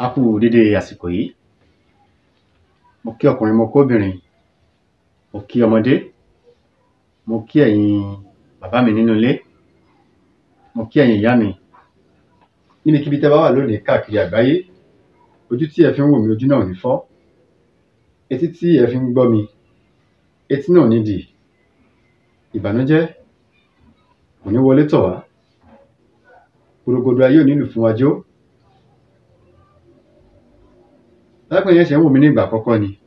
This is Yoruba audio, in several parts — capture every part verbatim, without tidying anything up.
A kú dédé àsìkò yìí. Mo kí ọkùnrin, mo kí obìnrin, mo kí ọmọdé, mo kí ẹ̀yin bàbá mi nínú ilé, mo kí ẹ̀yin ìyá mi. Níbikíbi tẹ́ bá wà lónìí káàkiri àgbáyé, ojú tí ẹ fi ń wò mí, ojú náà ò ní fọ́. Etí tí ẹ fi ń gbọ́ mi, etí náà ò ní dì. Ìbànújẹ́ kò ní wọlé tọ̀ wá. Gbogbo ayé ò ní lù fún wa jó. Láìpẹ́ yẹn ṣe ń wò mí ní ìgbà àkọ́kọ́ ni.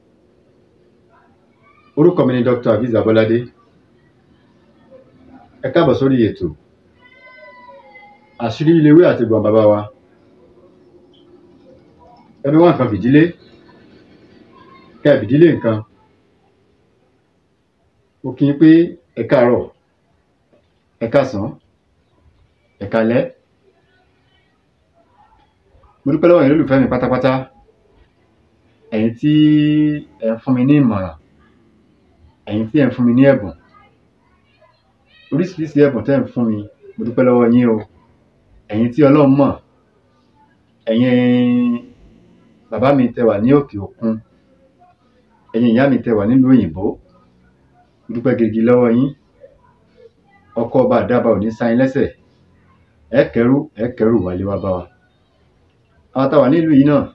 Orúkọ mi ni Doctor Aviz Abolade. Ẹ káàbọ̀ sórí ètò àṣírí ilé ìwé àti ìgbọ̀n bàbá wa. Ẹbí wá nǹkan fìdílé, kẹ́ fìdílé nǹkan. Mo kí yín pé ẹ káàárọ̀, ẹ káàsán, ẹ káalẹ́. Mo dúpẹ́ lọ́wọ́ ẹ̀yin olólùfẹ́ mi pátápátá. Ẹ̀yin tí ẹ ń fún mi ní ìmọ̀ràn, ẹ̀yin tí ẹ ń fún mi ní ẹ̀bùn, oríṣiríṣi ẹ̀bùn tẹ́ ń fún mi, mo dúpẹ́ lọ́wọ́ yín o. Ẹ̀yin tí Ọlọ́run mọ̀, ẹ̀yin bàbá mi tẹ́ wà ní òkè òkun, ẹ̀yin ìyá mi tẹ́ wà nílùú òyìnbó, mo dúpẹ́ gidigidi lọ́wọ́ yín. Ọkọ ọba àdábà ò ní sá yín lẹ́sẹ̀, ẹ kẹ́rù ẹ kẹ́rù wálé wá bá wa. Àwọn táwa nílùú yìí náà,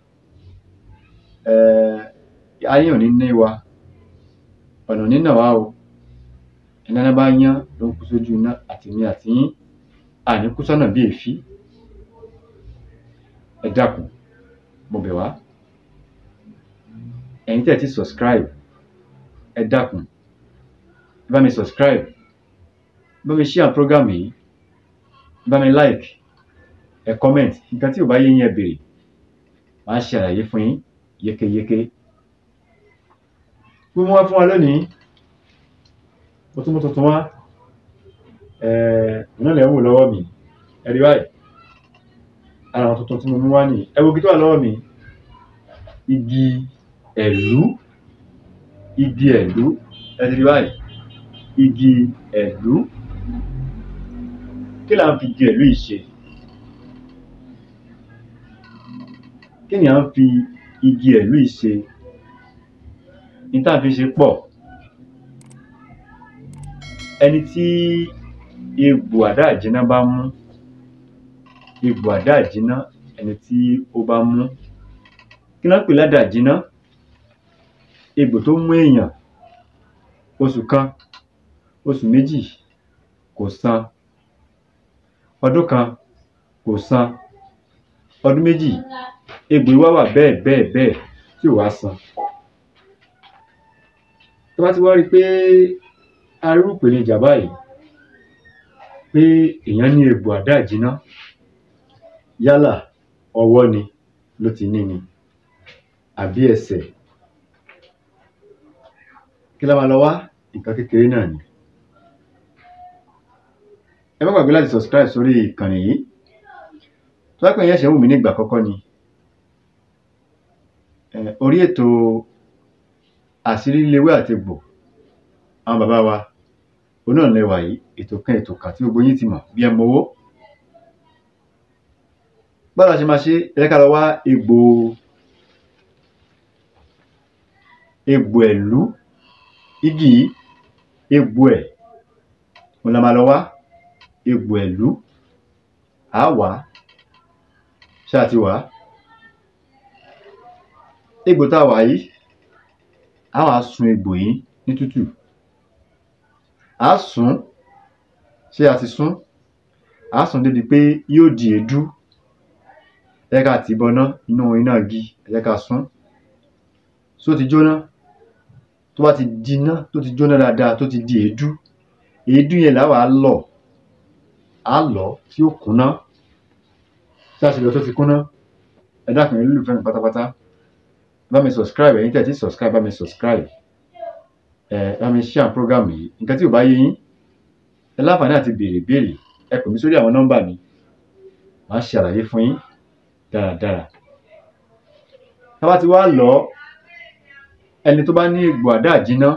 ayé ò ní ní wa, ọ̀nà ò ní nà wá o. Iná náà bá yán ló ń kú sójú iná, àti mi àti yín àní kú sọ́nà bí èéfí. Ẹ dákun, mo bẹ̀ wá. Ẹ̀yin tẹ́ ti subscribe, ẹ dákun, ẹ bá mi subscribe, ẹ bá mi share program yìí, ẹ bá mi like, ẹ comment. Nǹkan tí ò bá yé yín ẹ béèrè, màá ṣe àlàyé fún yín yékéyéké. Mo mú wá fún wa lónìí, mo tún mú tuntun wá. Iná lẹ̀ ń wò lọ́wọ́ mi, ẹ rí báyìí. Ara àwọn tuntun tí mo mú wá nìyí. Ẹ wo igi tó wà lọ́wọ́ mi, igi ẹ̀lú, igi ẹ̀lú, ẹ ti rí báyìí, igi ẹ̀lú. Kí là ń fi igi ẹ̀lú yìí ṣe? Kí ni à ń fi igi ẹ̀lú yìí ṣe? Ní tá à ń fi ṣe pọ̀. Ẹni tí egbò adaajina bá mú, egbò adaajina, ẹni tí ó bá mú, kí náà pè ladaajina? Egbò tó mú èèyàn oṣù kan, oṣù méjì kò san, ọdún kan kò san, ọdún méjì, egbò yìí wá wà bẹ́ẹ̀ bẹ́ẹ̀ bẹ́ẹ̀ tí ò wá san. Tó bá ti wá rí pé arú ìpèníjà báyìí, pé èèyàn ní egbò adaajina, yálà ọwọ́ ni ló ti ní ni àbí ẹsẹ̀, kí la máa lọ wá? Nǹkan kékeré náà ni. Ẹ má gbàgbé láti subscribe sórí ìkànnì yìí. Tó bá pẹ́ yẹn ṣe ń wù mí nígbà àkọ́kọ́ ni, orí ètò àṣírí ilé ìwé àti egbò àwọn bàbá wa, òun náà lẹ́wà yìí. Ètò kan ètò kan tí gbogbo yín ti mọ̀ bí ẹ mowó. Báwo la ṣe máa ṣe? Ẹ jẹ́ ká lọ wá egbò egbò ẹ̀lú, igi yìí, egbò ẹ̀, òun la máa lọ wá. Egbò ẹ̀lú, à wá, ṣé a ti wá? Egbò tá a wà yìí, a wá sun egbò yìí ní tútù. A sún, ṣé a ti sún? A sún débi pé yóò di èédú. Ẹ jẹ́ ká tì bọná inú iná igi, ẹ jẹ́ ká sún. Só ti jóná? Tó bá ti jiná, tó ti jóná dáadáa, tó ti di èédú, èédú yẹn là wá lọ̀, á lọ̀ tí ó kúnná. Ṣé a ṣe lọ tó ti kúnná? Ẹ dákun ẹ̀yin olólùfẹ́ mi pátápátá, bá mi subscribe. Ẹ̀yin tẹ́ ti subscribe, bá mi subscribe. Ẹ bá mi share program yìí. Nǹkan tí ò bá yé yín, ẹ láǹfààní àti béèrè béèrè, ẹ pè mí sórí àwọn nọ́mbà mi, màá ṣe àlàyé fún yín dáradára. Tá bá ti wá lọ, ẹni tó bá ní egbò adaajina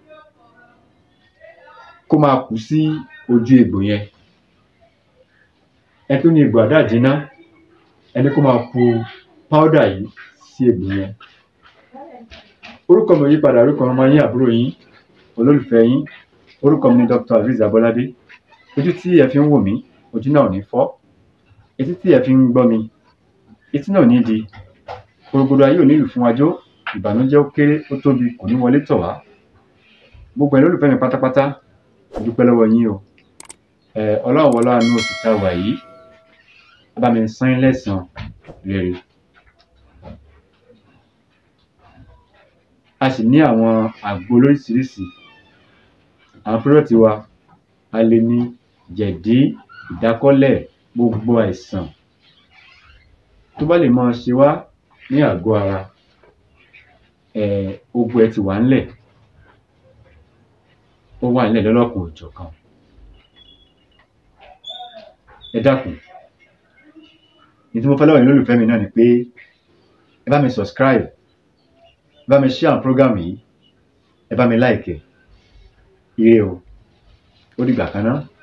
kó máa kù sí ojú egbò yẹn. Ẹni tó ní egbò adaajina, ẹni kó máa kù powder yìí sí egbò yẹn. Orúkọ mi ò yí padà, orúkọ ọmọ yín àbúrò yín olólùfẹ́ yín, orúkọ mi ni Doctor Azeez Abolade. Ojú tí ẹ fi ń wò mí, ojú náà ò ní fọ́. Etí tí ẹ fi ń gbọ́ mi, etí náà ò ní di. Gbogbo ayé ò ní lù fún wájó, ìbànújẹ́ ó kéré ó tóbi kò ní wọlé tọ̀ wá. Gbogbo ẹ̀yin olólùfẹ́ mi pátápátá, mo dúpẹ́ lọ́wọ́ yín o. ẹ Ọlọ́run wọlé àánú oṣù tá a wà yìí, bá mi san yín lẹ́san rere. A sì ní àwọn àgbo lóríṣiríṣi. Àwọn pírọ̀tì wa a lè ní jẹ̀dí, ìdákọ́lẹ̀, gbogbo àìsàn tó bá lè máa ṣe wá ní àgọ́ ara, ẹ̀ ogun ẹ̀ ti wà ńlẹ̀, ó wà ńlẹ̀ lọ́lọ́kan òjọ̀kan. Ẹ dákun, ní tí mo fẹ́ lọ́wọ́ yín lólùfẹ́ mi náà ni pé ẹ bá mi subscribe, ẹ bá mi share program yìí, ẹ bá mi like ẹ̀. Ire o, ó dìgbà kan náà.